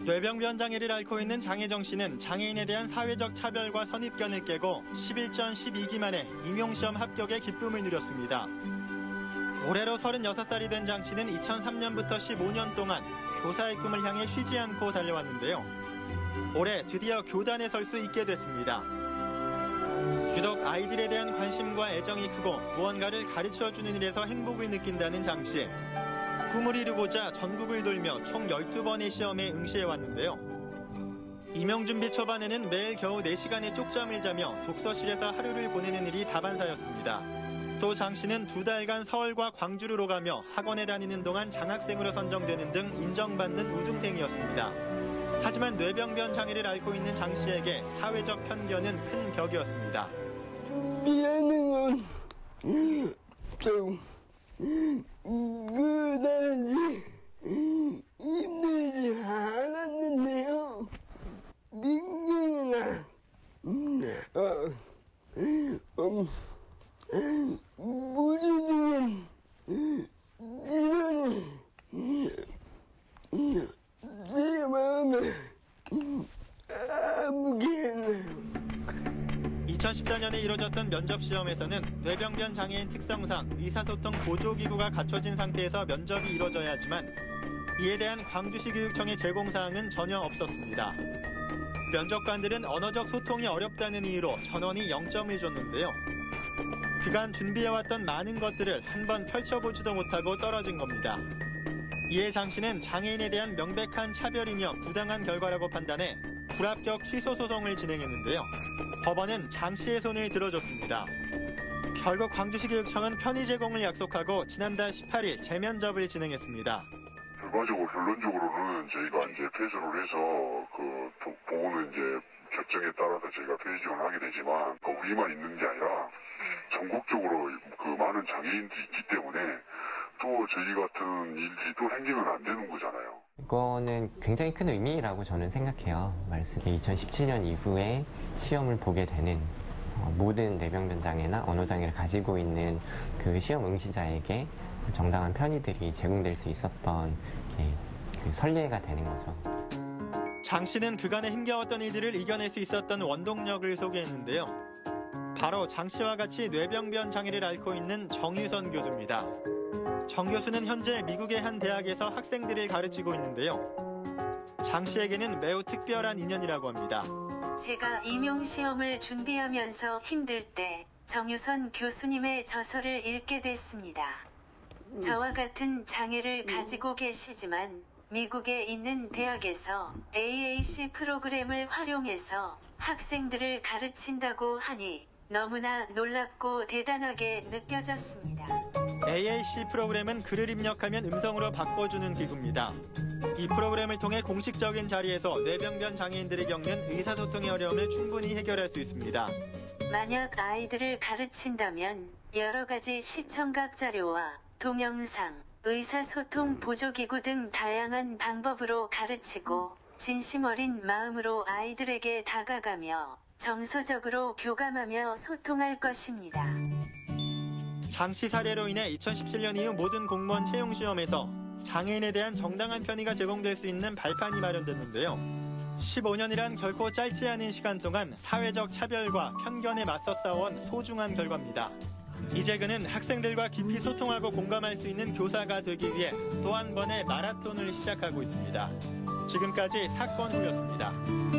뇌병변 장애를 앓고 있는 장혜정 씨는 장애인에 대한 사회적 차별과 선입견을 깨고 11전 12기 만에 임용시험 합격의 기쁨을 누렸습니다. 올해로 36살이 된 장 씨는 2003년부터 15년 동안 교사의 꿈을 향해 쉬지 않고 달려왔는데요. 올해 드디어 교단에 설 수 있게 됐습니다. 유독 아이들에 대한 관심과 애정이 크고 무언가를 가르쳐주는 일에서 행복을 느낀다는 장 씨. 꿈을 이루고자 전국을 돌며 총 12번의 시험에 응시해왔는데요. 임용준비 초반에는 매일 겨우 4시간의 쪽잠을 자며 독서실에서 하루를 보내는 일이 다반사였습니다. 또 장 씨는 2달간 서울과 광주를 오가며 학원에 다니는 동안 장학생으로 선정되는 등 인정받는 우등생이었습니다. 하지만 뇌병변 장애를 앓고 있는 장 씨에게 사회적 편견은 큰 벽이었습니다. 미안한 건 좀 그다지 힘들지 않았는데요. 민경이나 모두는 이런 제 마음을 아프게 했나요. 2014년에 이뤄졌던 면접시험에서는 뇌병변 장애인 특성상 의사소통 보조기구가 갖춰진 상태에서 면접이 이뤄져야 하지만 이에 대한 광주시 교육청의 제공사항은 전혀 없었습니다. 면접관들은 언어적 소통이 어렵다는 이유로 전원이 0점을 줬는데요. 그간 준비해왔던 많은 것들을 한번 펼쳐보지도 못하고 떨어진 겁니다. 이에 장 씨는 장애인에 대한 명백한 차별이며 부당한 결과라고 판단해 불합격 취소 소송을 진행했는데요. 법원은 장 씨의 손을 들어줬습니다. 결국 광주시 교육청은 편의 제공을 약속하고 지난달 18일 재면접을 진행했습니다. 결과적으로 결론적으로는 저희가 이제 패소를 해서 그 보고는 이제 결정에 따라서 저희가 폐지 지원을 하게 되지만 우리만 있는 게 아니라 전국적으로 그 많은 장애인들이 있기 때문에 또 저희 같은 일이 또 생기면 안 되는 거잖아요. 이거는 굉장히 큰 의미라고 저는 생각해요. 2017년 이후에 시험을 보게 되는 모든 뇌병변 장애나 언어 장애를 가지고 있는 그 시험 응시자에게 정당한 편의들이 제공될 수 있었던 그 선례가 되는 거죠. 장 씨는 그간의 힘겨웠던 일들을 이겨낼 수 있었던 원동력을 소개했는데요. 바로 장 씨와 같이 뇌병변 장애를 앓고 있는 정유선 교수입니다. 정 교수는 현재 미국의 한 대학에서 학생들을 가르치고 있는데요. 장 씨에게는 매우 특별한 인연이라고 합니다. 제가 임용시험을 준비하면서 힘들 때 정유선 교수님의 저서를 읽게 됐습니다. 저와 같은 장애를 가지고 계시지만 미국에 있는 대학에서 AAC 프로그램을 활용해서 학생들을 가르친다고 하니 너무나 놀랍고 대단하게 느껴졌습니다. AAC 프로그램은 글을 입력하면 음성으로 바꿔주는 기구입니다. 이 프로그램을 통해 공식적인 자리에서 뇌병변 장애인들이 겪는 의사소통의 어려움을 충분히 해결할 수 있습니다. 만약 아이들을 가르친다면 여러 가지 시청각 자료와 동영상, 의사소통 보조기구 등 다양한 방법으로 가르치고 진심 어린 마음으로 아이들에게 다가가며 정서적으로 교감하며 소통할 것입니다. 장 씨 사례로 인해 2017년 이후 모든 공무원 채용시험에서 장애인에 대한 정당한 편의가 제공될 수 있는 발판이 마련됐는데요. 15년이란 결코 짧지 않은 시간 동안 사회적 차별과 편견에 맞서 싸워온 소중한 결과입니다. 이제 그는 학생들과 깊이 소통하고 공감할 수 있는 교사가 되기 위해 또 한 번의 마라톤을 시작하고 있습니다. 지금까지 사건 후였습니다.